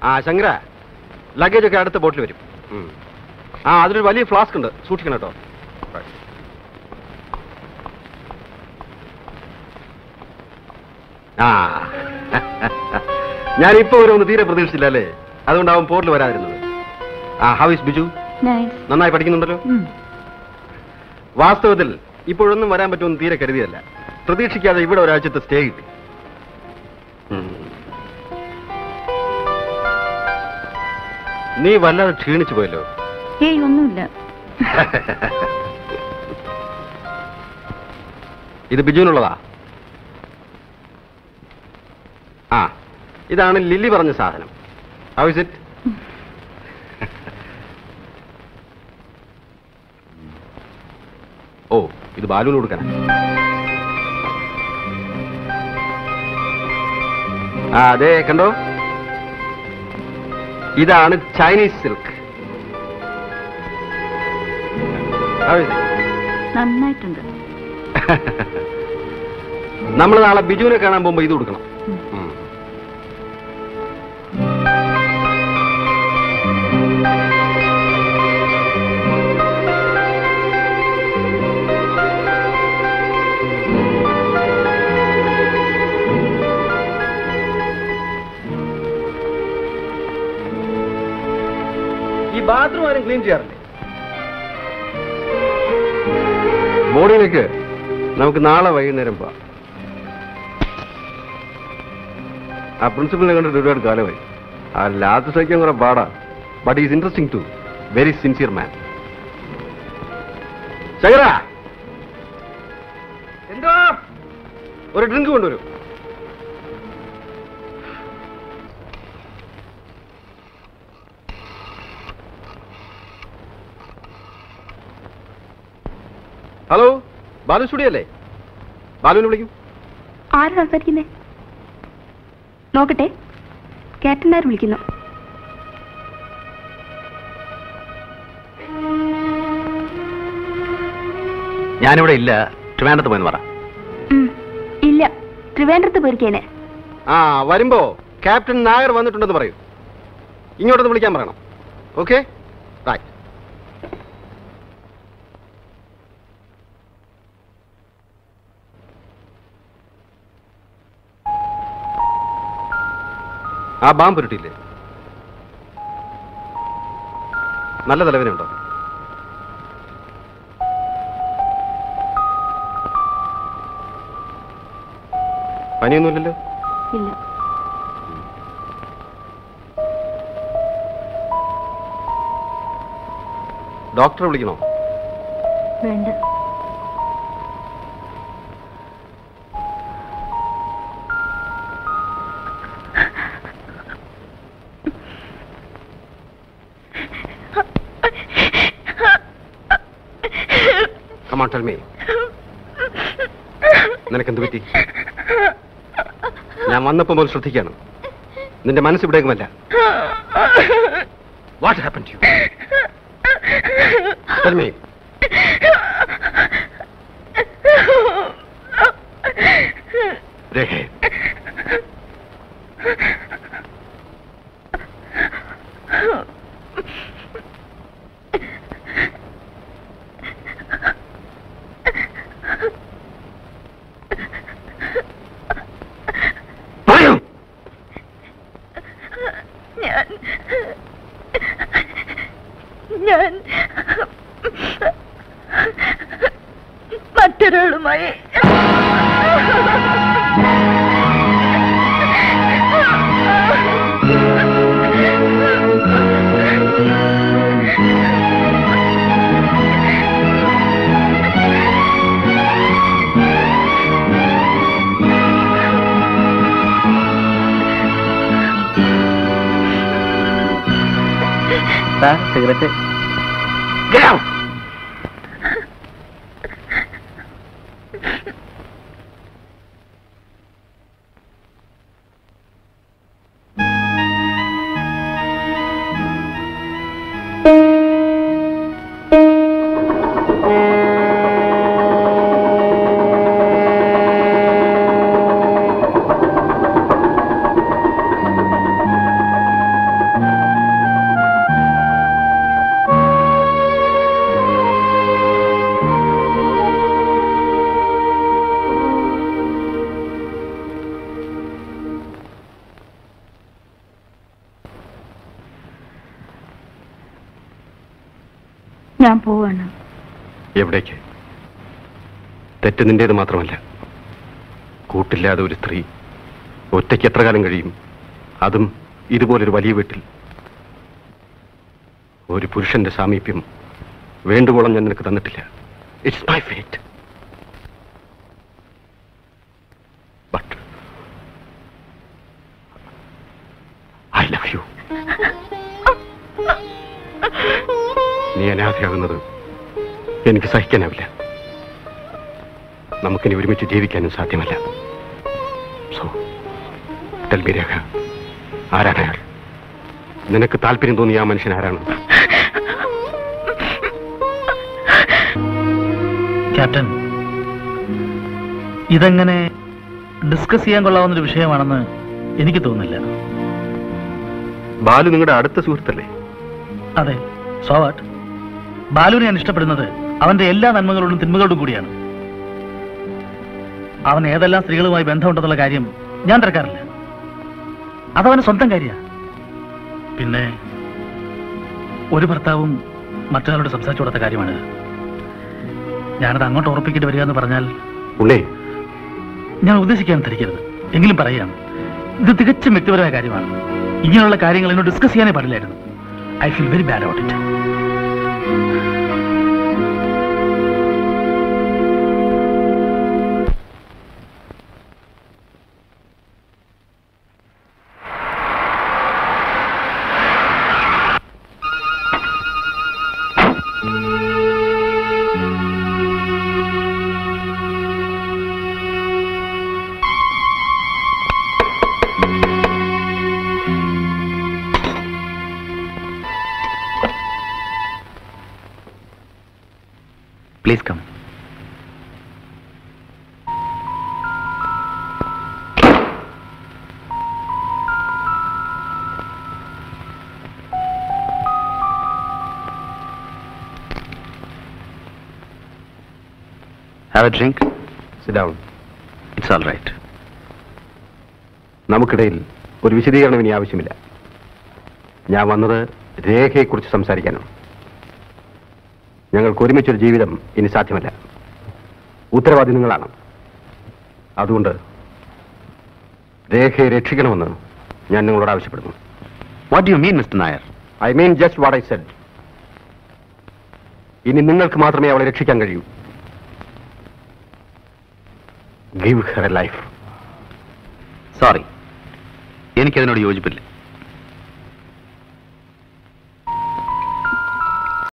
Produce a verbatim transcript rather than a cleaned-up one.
ആ ശങ്കര, ലഗേജ് ഒക്കെ അടുത്ത ബോട്ടിൽ വരും. ആ അതിലൊരു വലിയ ഫ്ലാസ്ക് ഉണ്ട്, സൂക്ഷിക്കണം കേട്ടോ. ആ ഞാനിപ്പോ ഒരു തീരെ പ്രതീക്ഷിച്ചില്ല അല്ലേ, അതുകൊണ്ടാവും പോർട്ടിൽ വരാതിരുന്നത്. ആ ഹൗ ഇസ് ബിജു? നന്നായി പഠിക്കുന്നുണ്ടല്ലോ. വാസ്തവത്തിൽ ഇപ്പോഴൊന്നും വരാൻ പറ്റുമെന്ന് തീരെ കരുതിയല്ല. പ്രതീക്ഷിക്കാതെ ഇവിടെ ഒരാഴ്ചത്തെ സ്റ്റേ കിട്ടി. നീ വല്ലാതെ ക്ഷീണിച്ചു പോയല്ലോ. ഏയ് ഒന്നുമില്ല. ഇത് ബിജുവിനുള്ളതാ. ആ ഇതാണ് ലില്ലി പറഞ്ഞ സാധനം. How is it? ഓ ഇത് ബാലുവിന് കൊടുക്കാൻ. ആ അതെ കണ്ടോ, ഇതാണ് ചൈനീസ് സിൽക്ക്. നന്നായിട്ടുണ്ട്. നമ്മൾ നാളെ ബിജുവിനെ കാണാൻ പോകുമ്പോ ഇത് കൊടുക്കണം. ഈ ബാത്റൂം ആരും ക്ലീൻ ചെയ്യാറില്ലേ? ബോഡിയിലേക്ക് നമുക്ക് നാളെ വൈകുന്നേരം പോവാം. ആ പ്രിൻസിപ്പലിനെ കണ്ടിട്ട് ഒരുപാട് കാലമായി. ആ ലാത്ത് സഹിക്കാൻ കുറെ പാടാ. But is interesting too, very sincere man. ശങ്കര, എന്തോ ഒരു ഡ്രിങ്ക് കൊണ്ടുവരും. ഹലോ, ബാലു സ്റ്റുഡിയോ അല്ലേ? ബാലുവിനെ വിളിക്കും. ആര് സംസാരിക്കുന്നേ? നോക്കട്ടെ. ക്യാപ്റ്റൻ നായർ വിളിക്കുന്നു. ഞാനിവിടെ ഇല്ല, ട്രിവാൻഡ്രത്ത് പോയെന്ന് പറ. ഇല്ല, ട്രിവാൻഡ്രത്ത് പോയിരിക്കേനെ. ആ വരുമ്പോ ക്യാപ്റ്റൻ നായർ വന്നിട്ടുണ്ടെന്ന് പറയൂ. ഇങ്ങോട്ടൊന്ന് വിളിക്കാൻ പറയണം. Okay right. ആ ബാം പുരട്ടിയില്ലേ? നല്ല തലവേനയുണ്ടോ? പനിയൊന്നുമില്ലല്ലോ? ഇല്ല. ഡോക്ടറെ വിളിക്കണോ? വേണ്ട. Come on, tell me. നിനക്കെന്ത് പറ്റി? ഞാൻ വന്നപ്പോ മുതൽ ശ്രദ്ധിക്കാണ്. നിന്റെ മനസ്സ് ഇവിടേക്കുമല്ല. What happened to you? Tell me. Rehe. ഞാൻ മറ്റൊരാളുമായി സിഗരറ്റ്. Get out! ഞാൻ പോവാണ്. എവിടേക്ക്? തെറ്റ് നിന്റേത് മാത്രമല്ല. കൂട്ടില്ലാതെ ഒരു സ്ത്രീ ഒറ്റയ്ക്ക് എത്ര കാലം കഴിയും? അതും ഇതുപോലൊരു വലിയ വീട്ടിൽ. ഒരു പുരുഷന്റെ സാമീപ്യം വേണ്ടുവോളം ഞാൻ നിനക്ക് തന്നിട്ടില്ല. It's my fate. But I love you. നീ അനാഥയാകുന്നത് എനിക്ക് സഹിക്കാനാവില്ല. നമുക്കിനി ഒരുമിച്ച് ജീവിക്കാനും സാധ്യമല്ല. സോ ടെൽ മീ രേഖ, ആരാണ് അയാൾ? നിനക്ക് താല്പര്യം തോന്നിയ ആ മനുഷ്യൻ ആരാണ്? ക്യാപ്റ്റൻ, ഇതെങ്ങനെ ഡിസ്കസ് ചെയ്യാൻ കൊള്ളാവുന്നൊരു വിഷയമാണെന്ന് എനിക്ക് തോന്നുന്നില്ല. ബാലു നിങ്ങളുടെ അടുത്ത സുഹൃത്തല്ലേ? അതെ. So what? ബാലുവിനെ ഞാൻ ഇഷ്ടപ്പെടുന്നത് അവന്റെ എല്ലാ നന്മകളോടും തിന്മകളോടും കൂടിയാണ്. അവൻ ഏതെല്ലാം സ്ത്രീകളുമായി ബന്ധമുണ്ടെന്നുള്ള കാര്യം ഞാൻ തിരക്കാറില്ല. അതവന് സ്വന്തം കാര്യമാണ്. പിന്നെ ഒരു ഭർത്താവും മറ്റൊരാളോട് സംസാരിച്ചു കൊടുത്ത കാര്യമാണിത്. ഞാനത് അങ്ങോട്ട് ഉറപ്പിക്കേണ്ടി വരിക എന്ന് പറഞ്ഞാൽ ഉള്ളേ, ഞാൻ ഉദ്ദേശിക്കാൻ ധരിക്കരുത്. എങ്കിലും പറയുകയാണ്, ഇത് തികച്ചും വ്യക്തിപരമായ കാര്യമാണ്. ഇങ്ങനെയുള്ള കാര്യങ്ങൾ എന്നോട് ഡിസ്കസ് ചെയ്യാനേ പാടില്ലായിരുന്നു. I feel very bad about it. Please come. Have a drink? Sit down. It's all right. നമുക്കിടയിൽ ഒരു വിശദീകരണം ഇനി ആവശ്യമില്ല. ഞാൻ വന്നത് രേഖയെക്കുറിച്ച് സംസാരിക്കാനാണ്. ഞങ്ങൾക്ക് ഒരുമിച്ചൊരു ജീവിതം ഇനി സാധ്യമല്ല. ഉത്തരവാദി നിങ്ങളാണ്. അതുകൊണ്ട് രേഖയെ രക്ഷിക്കണമെന്ന് ഞാൻ നിങ്ങളോട് ആവശ്യപ്പെടുന്നു. What do you mean, Mister Nair? I mean just what I said. ഇനി നിങ്ങൾക്ക് മാത്രമേ അവളെ രക്ഷിക്കാൻ കഴിയൂ. Give her a life. Sorry, എനിക്കതിനോട് യോജിപ്പില്ല.